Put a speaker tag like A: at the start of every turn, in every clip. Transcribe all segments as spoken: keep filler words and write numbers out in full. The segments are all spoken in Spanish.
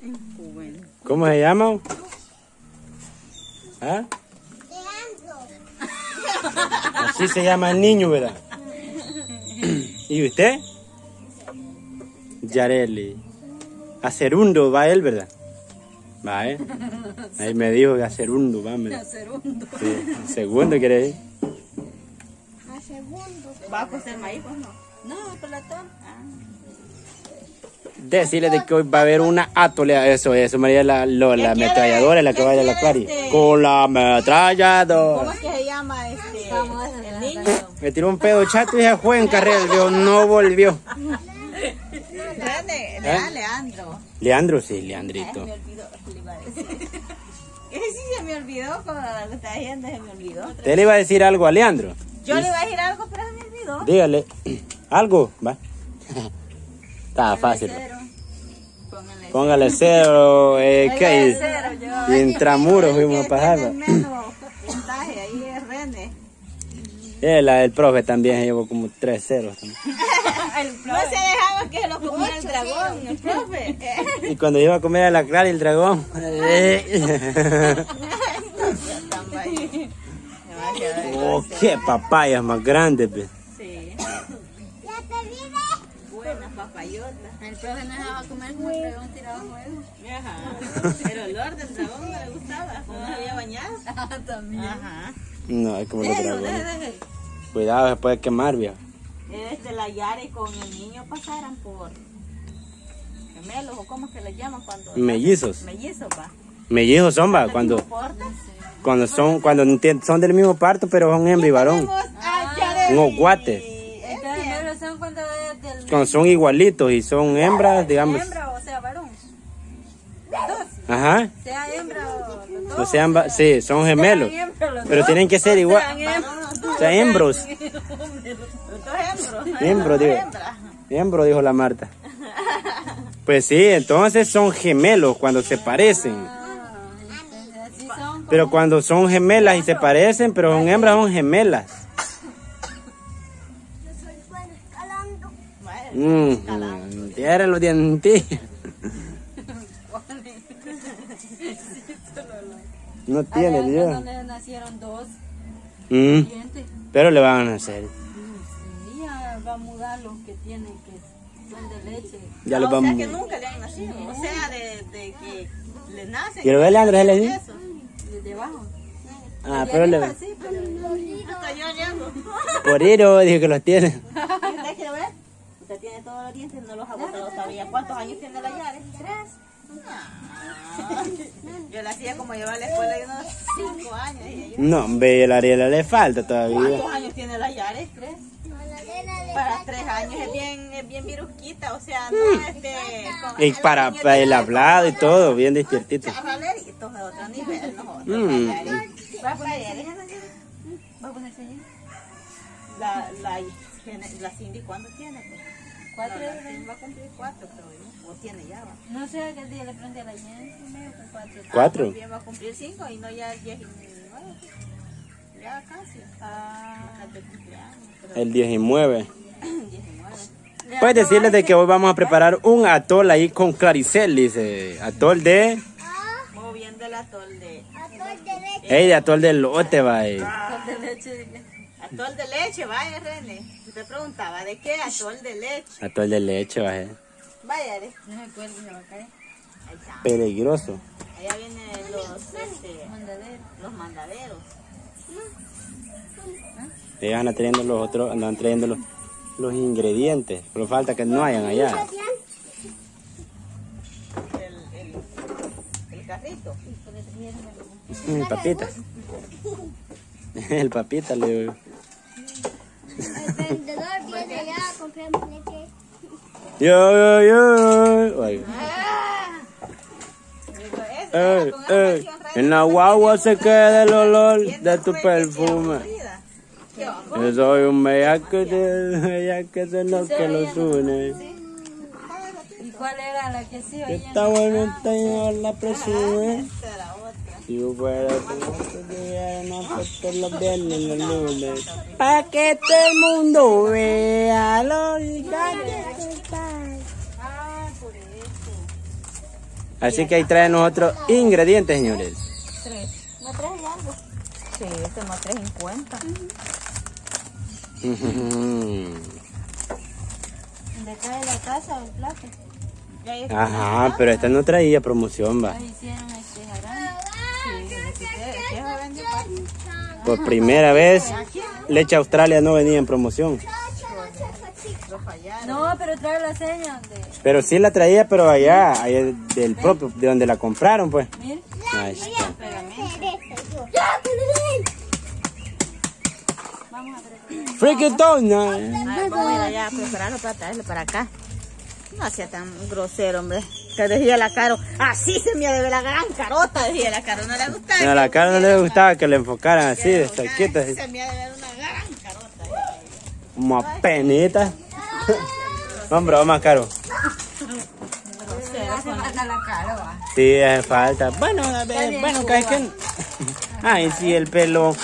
A: ¿Cómo se llama? ¿Ah? Así se llama el niño, ¿verdad? ¿Y usted? Yareli. Acerundo va él, ¿verdad? Va, ¿eh? Ahí me dijo que Acerundo, va. Me...
B: Acerundo.
A: Sí, segundo quiere decir.
C: A segundo.
B: ¿Va a coser maíz, pues no? No, pelatón. Ah.
A: Decirle de que hoy va a haber una atolea. Eso, eso, María, la, lo, la ametralladora es la que vaya a la Clary.
B: Este?
A: Con la ametralladora.
B: ¿Cómo es que se llama este? El niño.
A: Me tiró un pedo chato y se fue en carrera. Dios, no volvió.
B: Grande,
A: ¿Eh?
B: Leandro.
A: Leandro, sí,
B: Ay,
A: Leandrito.
B: me olvidó, le iba a decir. Que sí, se me olvidó cuando lo estaba diciendo, se me olvidó.
A: ¿Usted le iba a decir algo a Leandro?
B: Yo le iba a decir algo, pero se me olvidó.
A: Dígale. ¿Algo? Va. Estaba fácil.
B: Cero. Póngale
A: Póngale cero. Eh,
B: Oiga,
A: ¿qué?
B: cero, yo-
A: Y intramuros fuimos a pasar.
B: Tiene menos puntaje, ahí es René.
A: Eh, la del profe también se llevó como tres ceros. También.
B: No se dejaba que se lo comiera el dragón, el profe.
A: Y cuando iba a comer a la Clara y el dragón. eh. Oh, qué papayas más grandes, pe.
B: Sí,
C: Ya te vive.
B: buenas papayotas.
D: El profe no dejaba comer como el dragón tiraba huevo.
B: Ajá. El olor del dragón no le gustaba, no se había bañado.
D: Ah, también.
B: Ajá.
A: No, es como los
B: Deje,
A: dragones.
B: deje, deje.
A: Cuidado, se puede quemar, viejo.
B: Este, la Yare con el niño pasaran por gemelos o cómo es que les llaman cuando
A: Mellizos.
B: mellizos, va.
A: Mellizos son, va, cuando,
B: No importa.
A: cuando son, cuando enti- son del mismo parto, pero son hembra y varón.
B: Tenemos a Yare
A: Unos guates.
B: y-
D: Entonces, pero son cuando es del
A: Cuando son igualitos y son hembras, digamos.
D: hembra o sea varón.
A: Ajá.
D: Sea hembra o los dos.
A: O sea, amba- sí, son gemelos.
D: Sean hembra los
A: Pero
D: dos.
A: tienen que ser igual.
D: Sean hembra.
A: O sea, hembros.
B: Los dos hembros.
A: Hembro, digo.
B: Hembra.
A: Hembro, dijo la Marta. Pues sí, entonces son gemelos cuando se parecen.
D: Ah, entonces así son.
A: Pero cuando son gemelas y se parecen, pero son hembras, son gemelas.
C: Yo soy bueno escalando.
A: Mmm, tienen los dientes. No tiene,
D: Allá
A: Dios.
D: donde nacieron dos
A: Mm,
D: dientes.
A: pero le van a hacer.
D: Sí, ya va a mudar los que tienen que son de leche.
A: Ya
B: Ah,
A: los
B: o sea
A: vamos.
B: que nunca le han nacido. O sea, de, de que le nacen.
A: Quiero verle, Andrés, le dice.
B: Eso.
D: Desde abajo.
A: Ah, pero le
D: Sí, pero
B: Hasta yo le hago.
A: por Iro dijo que los tiene.
B: ¿Usted quiere ver? Usted tiene todos los dientes, no los ha botado todavía. ¿Cuántos años tiene la Yare? Tres. Ah, yo la hacía como llevar a la escuela de unos cinco años. Y yo,
A: No, ve, la Ariela le falta todavía.
B: ¿cuántos años tiene la Yare? Tres.
C: No, la nena le
B: Para tres años es bien, es bien virusquita, o sea, no este... con-
A: Y para, para el hablado y todo, bien despiertito.
B: Charraleritos de otro nivel, nosotros.
A: Mm.
B: La Yare. ¿Va a poner
D: ¿va a ponerse allí?
B: La, la, la Cindy, ¿cuándo tiene? Pues?
D: Cuatro.
B: No, la Cindy va a cumplir cuatro, creo yo. O tiene ya, va.
D: No sé, aquel día le pregunté a la gente, me dijo que cuatro.
A: ¿Cuatro?
B: Bien, va a cumplir cinco y no ya diez y nueve. Ya casi. Ah, de cumpleaños. Pero
A: El diecinueve.
B: diecinueve.
A: Puedes decirles de que hoy vamos a preparar un atol ahí con Claricel, dice. Atol de...
B: Muy bien del atol de...
C: atol de leche.
A: Ey, de atol de lote, va. eh.
D: Con de leche. de que-
B: Atol de leche, vaya, René. Usted preguntaba, ¿de qué atol de leche?
A: Atol de leche, va. eh.
B: Vaya, de-
D: No se acuerda, se va a caer.
B: ahí está.
A: Peligroso.
B: Allá vienen los, este,
D: Mandadero.
B: los mandaderos.
A: Ellos andan trayendo los otros, andan trayendo los, los ingredientes. Pero falta que no hayan allá.
B: El, el, el carrito.
A: El papita. El papita le digo.
C: El vendedor viene ya a comprarme leche.
A: Yo, yo, yo. Oiga.
B: Digo, ese,
A: Ey,
B: con esa
A: ey,
B: canción, René,
A: en la
B: pues,
A: guagua se queda el olor
B: bien
A: de tu
B: después que sea
A: perfume.
B: aburrida. ¿Qué onda?
A: Yo soy un bellaque de bellaque de lo que los une.
D: ¿Y cuál era la que sí?
A: Que
D: Oye,
A: está bueno, señor, la presume.
B: Esta era otra.
A: Si yo fuera tu no foto los viernes y los lunes. Pa' que todo el mundo vea lo gigante que está.
B: Ah, por eso.
A: Así que ahí traen nosotros ingredientes, señores.
B: Tres. ¿No tres y algo? Sí, este no tres cincuenta.
D: ¿De cae la casa o el plato?
B: Ya está.
A: Ajá, pero esta no traía promoción, va.
D: Ahí hicieron este jarán.
B: Sí, sí, sí, se vendió fácil.
A: Por primera vez, leche Australia no venía en promoción.
B: Lo fallaron.
D: No, pero trae la seña de...
A: Pero sí la traía, pero allá, allá del propio, de donde la compraron, pues.
D: Mire.
A: Ahí está.
D: Vamos a preparar.
A: Freaky Donna.
B: Ay, vamos a ir allá a prepararlo para traerlo para acá. No sea tan grosero, hombre. Que decía la Caro, así se me debe la gran carota, decía la Caro, no le gustaba.
A: A la cara no le gustaba que le enfocaran así, de cerquita, así,
B: Se me debe una gran carota.
A: como a penita. Hombre, vamos caro.
D: Le hace falta la cara, va.
A: Sí, hace falta. Bueno, a ver, bueno, cada quien. Ay, sí, el pelo.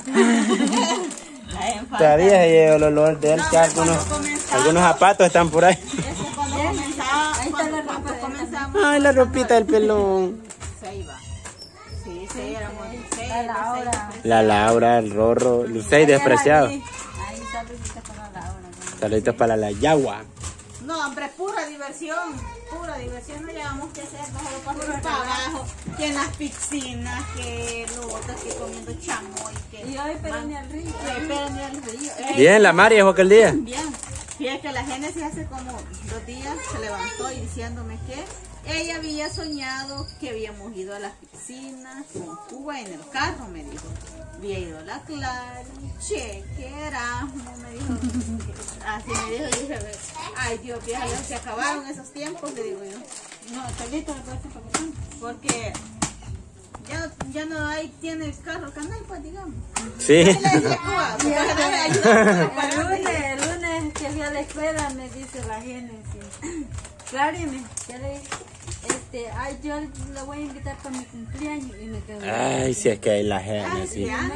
A: Todavía se lleva el olor de él, que algunos, algunos zapatos están por ahí.
D: Ahí está la ropa de
B: Comenzamos.
A: Ay, la ropita del pelón.
B: Se iba. Sí, sí, éramos seis,
D: la Laura.
A: La Laura, el Rorro, Lucey despreciado.
D: Ahí saluditos para la Laura.
A: Saluditos para la Yagua.
B: No, hombre, pura diversión, pura diversión, no llevamos que hacer, no solo para arriba y para abajo, que en las piscinas, que lo otro, que comiendo chamoy, que...
D: Y hoy pero ni al río.
B: que pero ni al río. Eh,
A: Bien, la Mari dejó aquel día.
B: Bien, fíjate que la Génesis hace como dos días se levantó y diciéndome que ella había soñado que habíamos ido a las piscinas con Cuba en el carro, me dijo. Había ido a la Clary, Cheque, Erasmo, me dijo. Así me dijo, y dije, ay Dios, vieja, ya se acabaron esos tiempos, le digo yo.
D: No, solito me puede hacer para
B: Porque ya, ya no hay, tiene carro canal, pues digamos.
A: Sí.
B: Y le decía Cuba, porque no me ayudaba a pagar.
D: El lunes, el lunes que fui a la escuela me dice la Génesis. Claro, y me, ya le dije, este, ay, yo la voy a invitar para mi cumpleaños y me quedo.
A: Ay, si es que hay la Génesis.
B: Ya,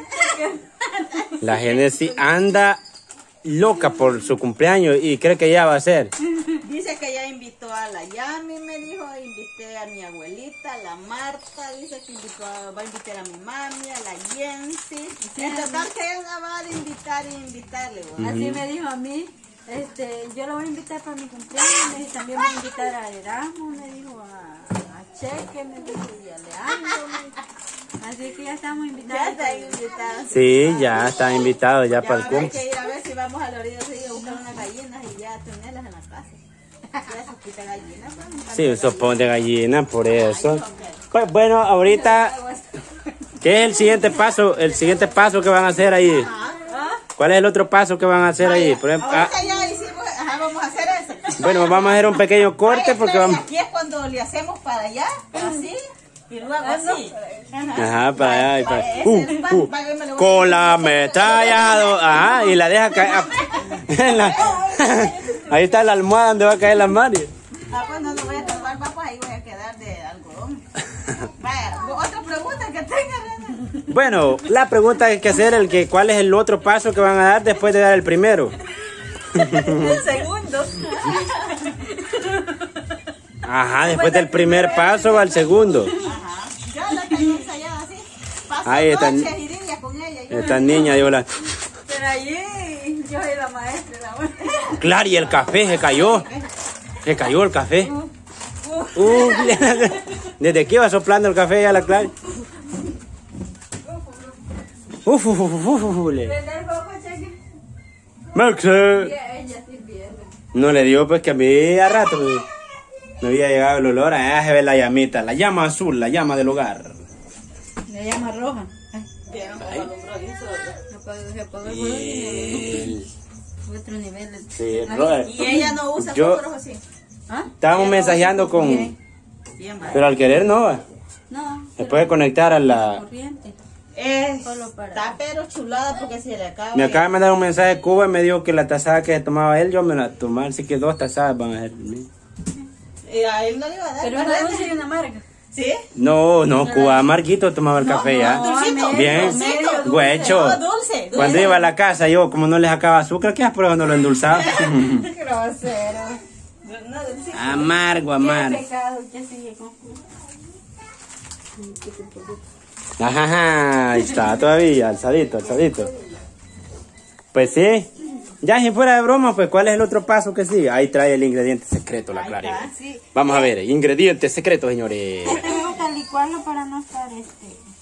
A: La Génesis anda loca por su cumpleaños y cree que ya va a ser.
B: dice que ya invitó a la Yami, me dijo, invité a mi abuelita, a la Marta, dice que invitó a, va a invitar a mi mami, a la Jensi. En total que ella va a invitar y invitarle. ¿verdad?
D: Así me dijo a mí, este, yo la voy a invitar para mi cumpleaños, me dijo, también voy a invitar a Erasmo, me dijo, a, a Cheque, me dijo, y a Leandro, me dijo. Así que ya estamos
B: Ya
D: invitados.
B: está invitado.
A: Sí, ya está invitado ya,
B: Ya
A: para el
B: ahora hay
A: cumple.
B: que ir a ver si vamos a la orilla de a buscar unas gallinas y ya tenerlas en la casa. Ya se quita gallinas, pues.
A: Sí, sopón de gallina, por eso. Pues bueno, ahorita, ¿qué es el siguiente paso? El siguiente paso que van a hacer ahí. ¿Cuál es el otro paso que van a hacer ahí? Por ejemplo, ah,
B: Ahorita ya hicimos, ajá, vamos a hacer eso.
A: bueno, vamos a hacer un pequeño corte porque
B: Vaya,
A: vamos.
B: Aquí es cuando le hacemos para allá, así, y luego así.
A: Ajá, para allá y para
B: Ese
A: uh,
B: es el pan,
A: uh,
B: vaya, me lo voy a-
A: con la ametrallado. Ajá, y la deja caer. en la- ahí está la almohada donde va a caer la Mari.
B: Ah, pues no lo voy a tomar, va, pues ahí voy a quedar de algodón. Vaya, otra pregunta que tenga, René.
A: Bueno, la pregunta que hay que hacer es que cuál es el otro paso que van a dar después de dar el primero.
B: Un segundo.
A: Ajá, después del primer paso va el segundo.
B: Ajá. Yo la tenía ensayada así. Paso
A: Ahí está.
B: noches y días con ella. Yo
A: Esta niña, yo la...
D: Pero allí yo soy la maestra, la buena.
A: Claro, y el café se cayó. Se cayó el café. Uh, desde que iba soplando el café ya la Clara. Uf, uf, uf, uf, uf, le-
D: ¿Verdad, papá, Cheque?
A: Merxe.
D: Y ella sí viene.
A: No le dio, pues que a mí a rato me, me había llegado el olor. Ah, se ve la llamita, la llama azul, la llama del hogar.
D: Le llama roja.
B: vieron como alumbró bien solo.
D: Se apagó, se apagó el
A: Y
D: color
A: el-
D: y otro nivel.
A: sí, Robert,
B: Y ella no usa
A: Yo-
B: fósforos así.
D: ¿Ah?
A: estábamos mensajeando con...
B: Bien, vale.
A: Pero al querer no, va.
D: No,
A: Se puede conectar a la...
D: corriente.
B: Es,
D: Solo para-
B: está pero chulada porque se le acaba.
A: Me acaba de mandar un mensaje de Cuba y me dijo que la tazada que se tomaba él, yo me la tomaba, así que dos tazadas van a ser.
B: Y a él no le iba a dar.
D: Pero
B: ¿verdad?
D: una dulce y una amarga.
B: ¿Sí?
A: No, no, Cuba Marquito tomaba el café ya.
B: Dulcito.
A: Bien,
B: Dulcito.
A: güecho.
B: No, dulce. dulce.
A: Cuando iba a la casa, yo como no les sacaba azúcar, ¿qué por eso no lo endulzaba?
D: Grosero.
B: No, dulcito.
A: Amargo,
D: Qué
A: amargo.
D: pecado que sigue con...
A: Ajá, ajá, ahí está todavía, alzadito, alzadito. Pues sí. Ya si fuera de broma, pues ¿cuál es el otro paso que sigue? Ahí trae el ingrediente secreto, la Clara.
B: Ah, sí.
A: Vamos a ver, ingrediente secreto, señores.
D: Este me gusta licuarlo para no estar este...